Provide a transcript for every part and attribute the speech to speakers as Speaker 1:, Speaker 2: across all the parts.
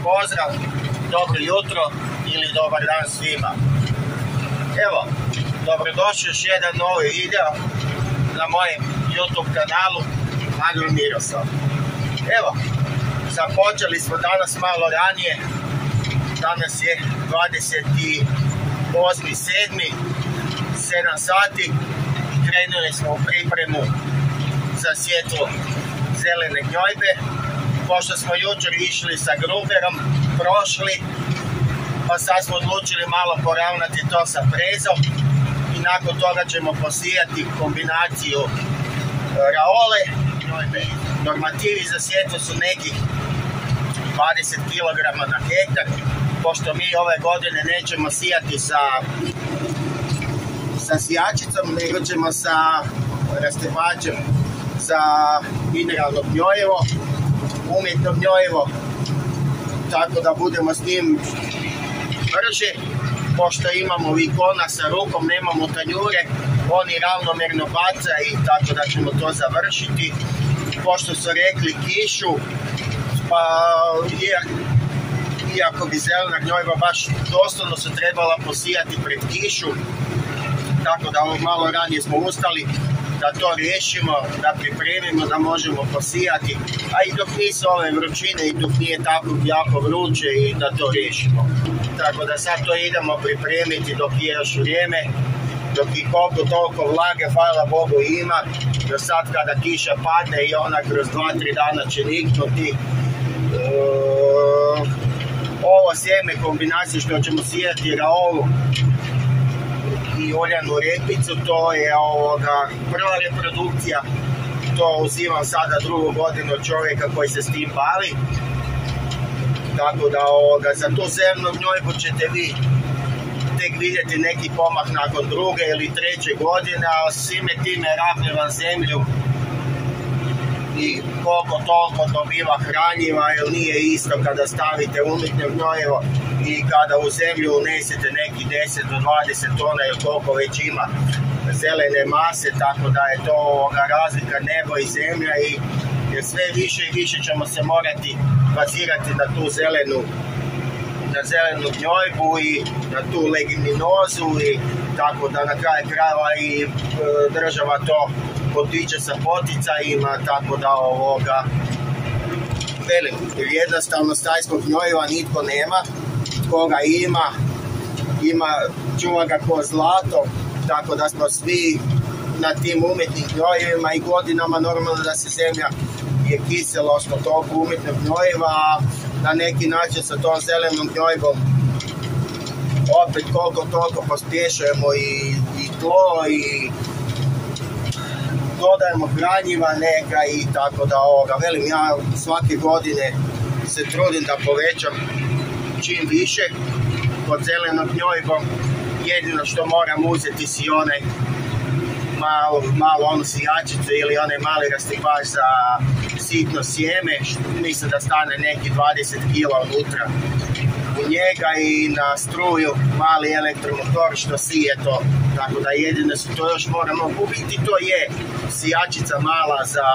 Speaker 1: pozdrav, dobro jutro ili dobar dan svima. Evo, dobrodošli još jedan novi video na mojem YouTube kanalu Agro Miroslav. Evo, započeli smo danas malo ranije, danas je 28.7. 7 sati, krenuli smo u pripremu za sjetvu zelene gnojbe. Pošto smo jučer išli sa gruberom, prošli, pa sad smo odlučili malo poravnati to sa frezom i nakon toga ćemo posijati kombinaciju raole gnojbe. Normativi za sjetvu su nekih 20 kg na hektar, pošto mi ove godine nećemo sijati sa sijačicom, nego ćemo sa rastepačem za mineralno gnjojevo, umjetno gnjojevo, tako da budemo s njim brže. Pošto imamo vikona sa rukom, nemamo tanjure, oni ravnomjerno baca i tako da ćemo to završiti. Pošto su rekli kišu, pa iako bi zelena gnojba baš doslovno se trebala posijati pred kišu, tako da malo ranije smo ustali da to riješimo, da pripremimo, da možemo posijati, a i dok nisu ove vrućine i dok nije tako jako vruće i da to riješimo. Tako da sad to idemo pripremiti dok je još vrijeme, dok i koliko toliko vlage, hvala Bogu, ima. Do sad kada kiša padne i ona kroz 2-3 dana će niknuti. Ovo sjeme kombinacije što ćemo sijati raolu i oljanu repicu, to je prva reprodukcija. To uzimam sada drugu godinu od čovjeka koji se s tim bavi. Tako da za tu zelenu gnojbu ćete vi tek vidjeti neki pomak nakon druge ili treće godine, a svime time rabljivam zemlju i koliko toliko dobiva hranjiva, jer nije isto kada stavite umjetno gnojevo i kada u zemlju unesete neki 10 do 20 tona ili koliko već ima zelene mase, tako da je to razlika nebo i zemlja, i jer sve više i više ćemo se morati bazirati na tu zelenu gnojbu i na tu leguminozu, i tako da na kraju krajeva i država to potiče sa poticajima, tako da velim, jednostavno stajskog gnojiva nitko nema, koga ima čuva ga ko zlato, tako da smo svi na tim umjetnim gnojivima i godinama normalno da se zemlja je kisela smo toliko umjetnog gnojiva, a na neki način sa tom zelenom gnojibom opet koliko toliko pospješujemo i tlo i dodajemo hranjiva neka, i tako da velim, ja svake godine se trudim da povećam čim više pod zelenom gnojibom. Jedino što moram uzeti si onaj malo onu sijačicu ili onaj mali rastipač za sitno sjeme, mislim da stane neki 20 kg unutra u njega, i na struju mali elektromotor što sije to, tako da jedino su to još moramo kupiti. To je sijačica mala za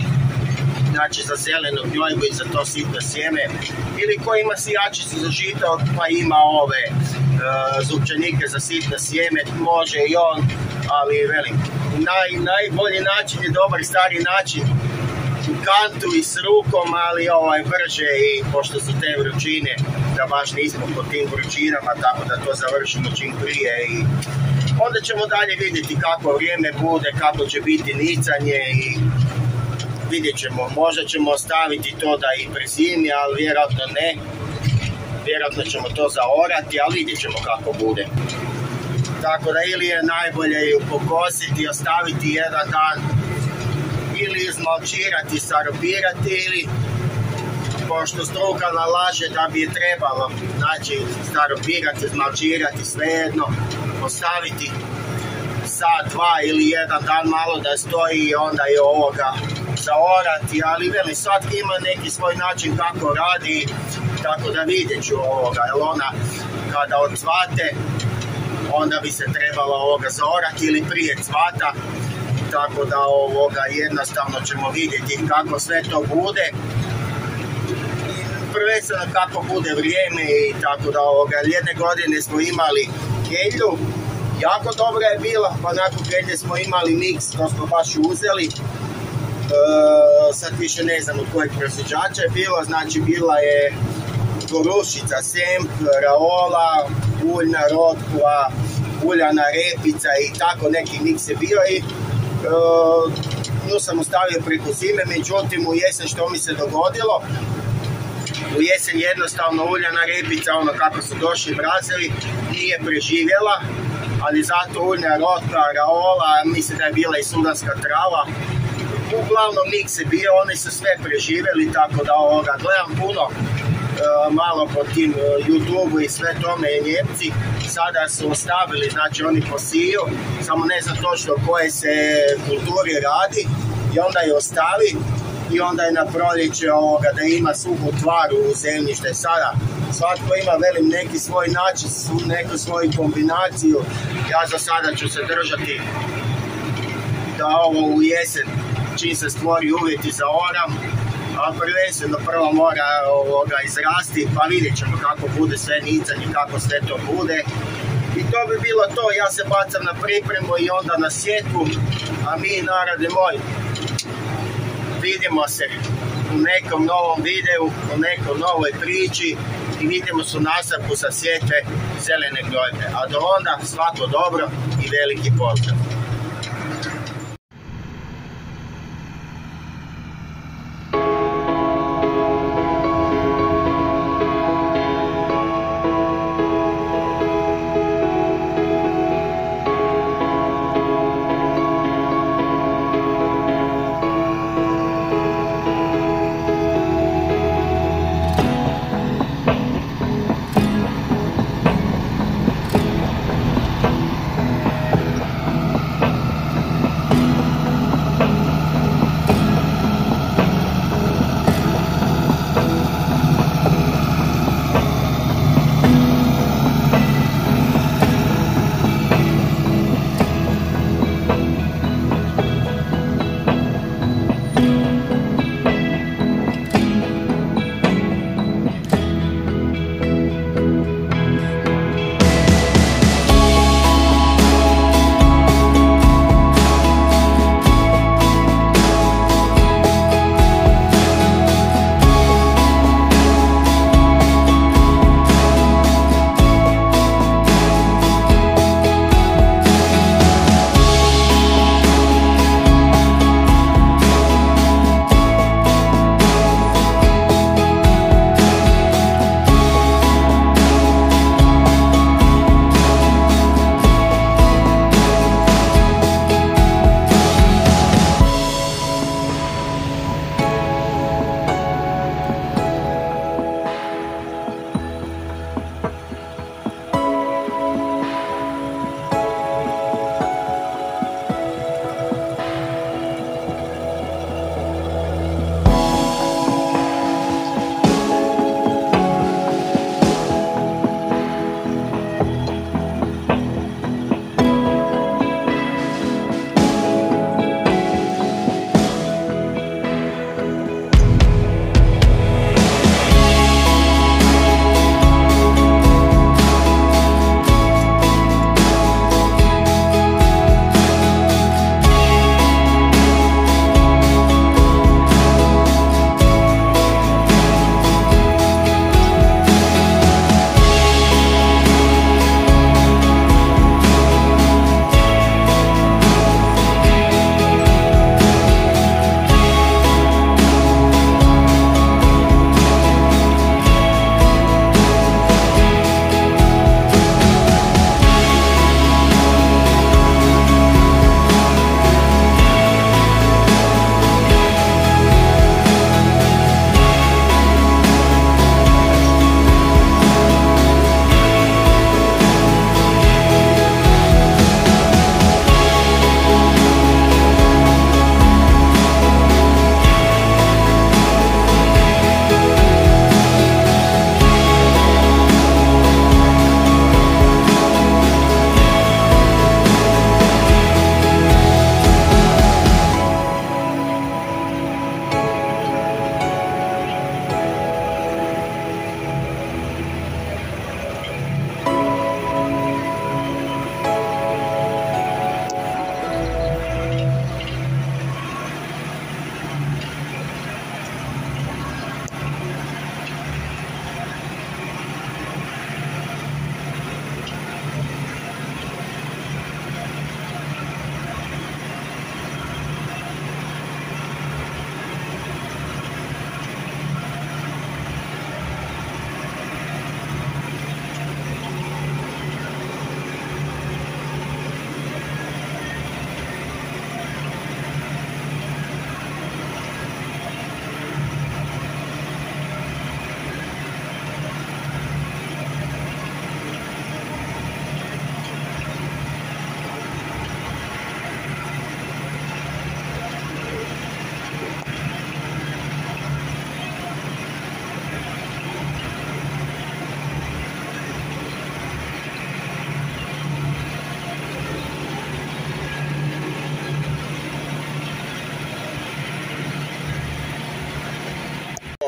Speaker 1: zelenu gnojbu i za to sitno sjeme, ili ko ima sijačicu za žito pa ima ove zupčanike za sitno sjeme, može i on, ali velim, najbolji način je dobar stari način u kantu i s rukom, ali brže, i pošto su te vrućine da baš nismo pod tim vrućinama, tako da to završimo čim prije, i onda ćemo dalje vidjeti kako vrijeme bude, kako će biti nicanje, i vidjet ćemo. Možda ćemo ostaviti to da i prezimi, ali vjerojatno ne. Vjerojatno ćemo to zaorati, ali vidjet ćemo kako bude. Tako da ili je najbolje ju pokositi, ostaviti jedan dan, ili izmalčirati, saropirati, ili pošto struka nalaže da bi je trebalo, znači staropirati, izmalčirati, svejedno, ostaviti sat, dva ili jedan dan malo da stoji i onda je zaorati, ali velim, svatko ima neki svoj način kako radi, tako da vidjet ću jer ona kada odsvate, onda bi se trebalo zaorati ili prije cvata, tako da jednostavno ćemo vidjeti kako sve to bude. prvenstveno kako bude vrijeme i tako da jedne godine smo imali kelju, jako dobra je bila, pa nakon kelje smo imali miks, to smo baš uzeli. Sad više ne znam od kojeg proizvođača je bilo, znači bila je gorušica, semp, raola, uljna rotkva, uljana repica i tako neki miks je bio i nju sam ostavio preko zime, međutim u jesen što mi se dogodilo, u jesen jednostavno uljana repica, ono kako su došli mrazevi, nije preživjela, ali zato uljna rotka, raola, mislim da je bila i sudanska trava. Uglavnom miks je bio, oni su sve preživjeli, tako da gledam puno malo po tim YouTube i sve tome, Njemci sada su ostavili, znači oni posiju, samo ne znam točno koje se kulturi radi i onda je ostavi i onda je na proljeće da ima suhu tvaru u zemljište. Sada svatko ima, velim, neki svoj način, neku svoju kombinaciju. Ja za sada ću se držati da ovo u jesen, čim se stvori uvjeti za oram, a prvenstveno prvo mora izrasti, pa vidjet ćemo kako bude sve nicanje, kako sve to bude. I to bi bilo to, ja se bacam na pripremu i onda na sjetvu, a mi, narode moj, vidimo se u nekom novom videu, u nekom novoj priči i vidimo se u nastavku sa sjetve zelene gnojidbe. A do onda svako dobro i veliki pozdrav!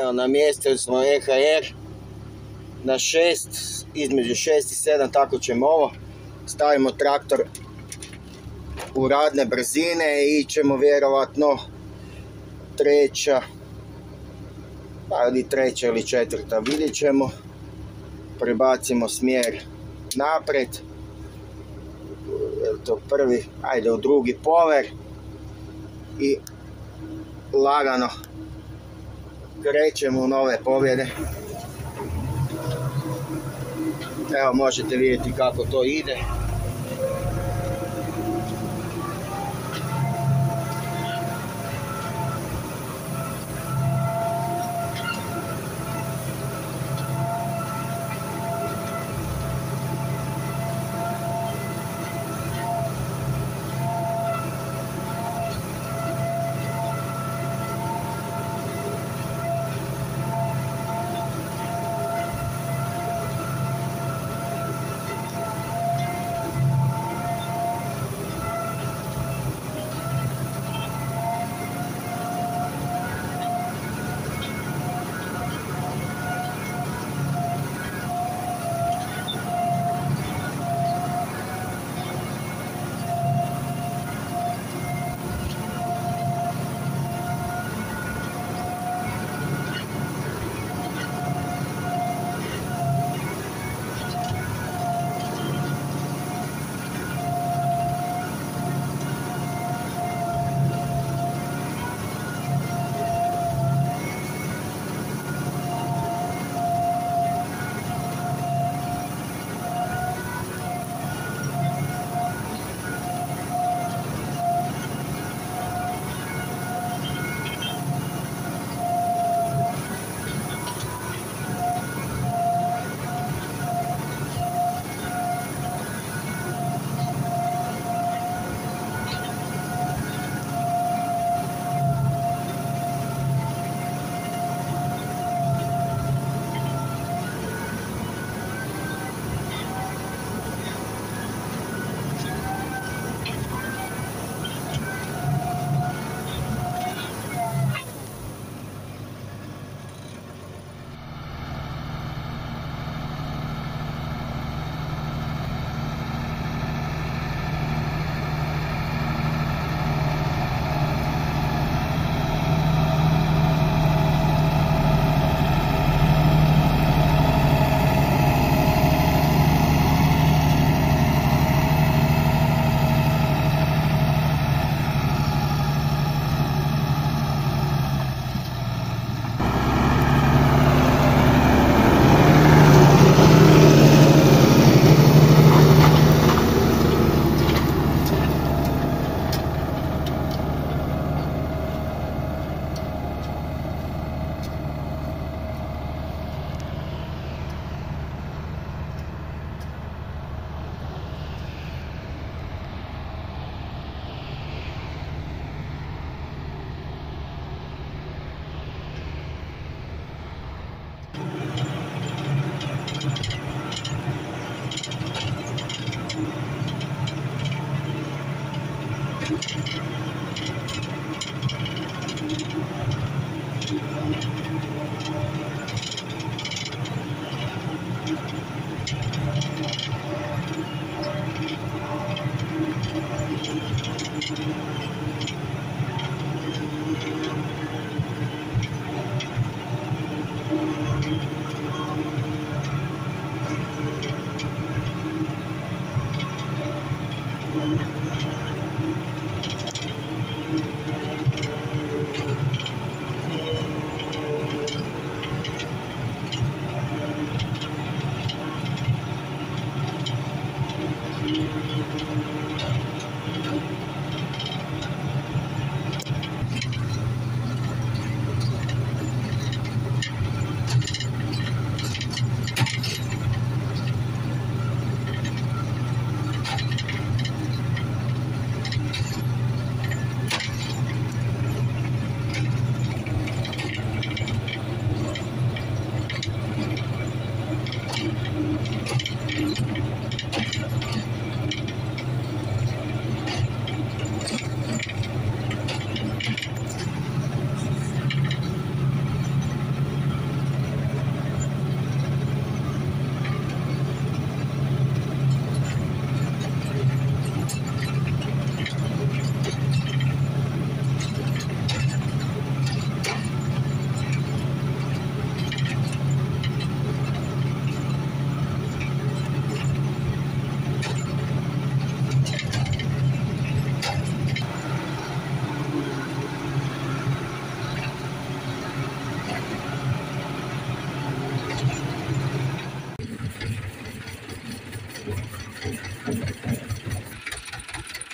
Speaker 1: Evo, namjestili smo EHR na 6, između 6 i 7, tako ćemo ovo. Stavimo traktor u radne brzine i ćemo vjerovatno treća ili četvrta, vidjet ćemo. Prebacimo smjer naprijed, to prvi, ajde u drugi power i lagano krećemo u nove pobjede. Evo, možete vidjeti kako to ide.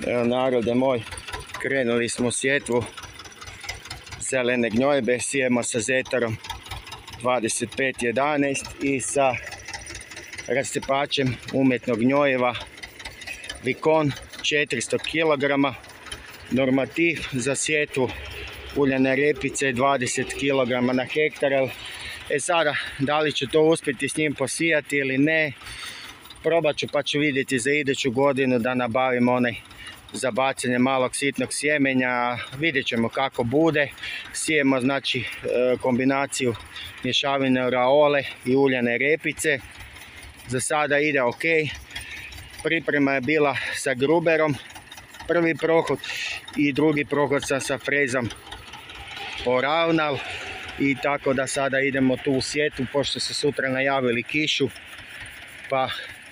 Speaker 1: Evo, narode moj, krenuli smo u sjetvu zelene gnojbe, sijemo sa Zetarom 2511 i sa rastepačem umjetnog gnojeva Vikon 400 kg. Normativ za sjetvu uljane repice 20 kg na hektar. Sada, da li ću to uspjeti s njim posijati ili ne, probat ću pa ću vidjeti za iduću godinu da nabavim onaj za bacanje malog sitnog sjemenja. Vidjet ćemo kako bude. Sijemo znači kombinaciju mješavine raole i uljane repice. Za sada ide ok. Priprema je bila sa gruberom, prvi prohod, i drugi prohod sam sa frezom poravnal. I tako da sada idemo tu u sjetvu, pošto se sutra najavili kišu, pa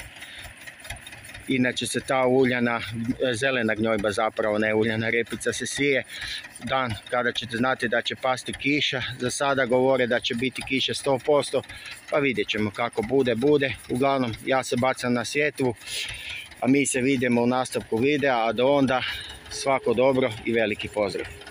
Speaker 1: inače se ta uljana, zelena gnojba zapravo, ne uljana repica, se sije dan kada ćete znati da će pasti kiša. Za sada govore da će biti kiša 100%, pa vidjet ćemo kako bude. Uglavnom, ja se bacam na sjetvu, a mi se vidimo u nastavku videa, a do onda svako dobro i veliki pozdrav.